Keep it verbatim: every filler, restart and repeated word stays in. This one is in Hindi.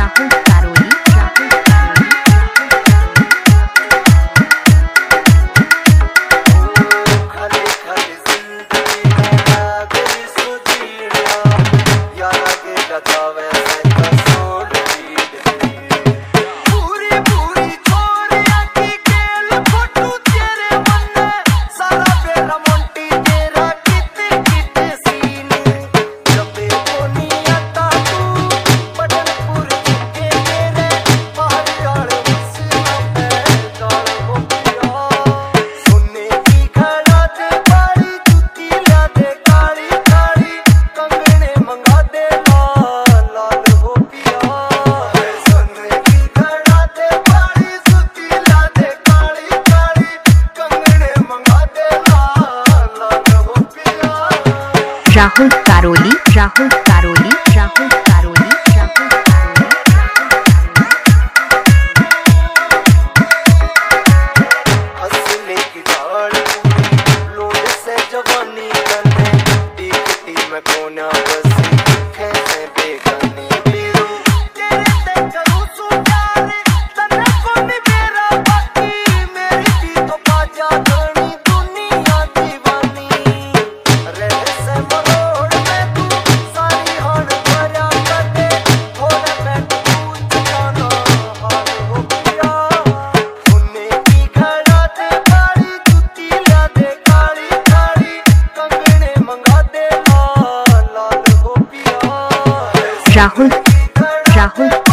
राहुल कारोली राहुल राहुल कारोली राहुल कारोली राहुल कारोली राहुल हंसने की ताड़ लोड से जवानी करने टिकटी में कोना बसी कैसे बेगानी बीरू तेरे ते करूं सु प्यार तने कोनी मेरा बाकी मेरी भी तो बाजा धनी दुनिया दीवानी रे से मरोड़ में तू सारी हण भरा कर दे थोड़ा मैं पूछ जाना हाल हो गया उन्हें की घड़ा दे काली जुती ला दे काली काली कंगने मंगा दे लाल लाल हो पिया राहुल राहुल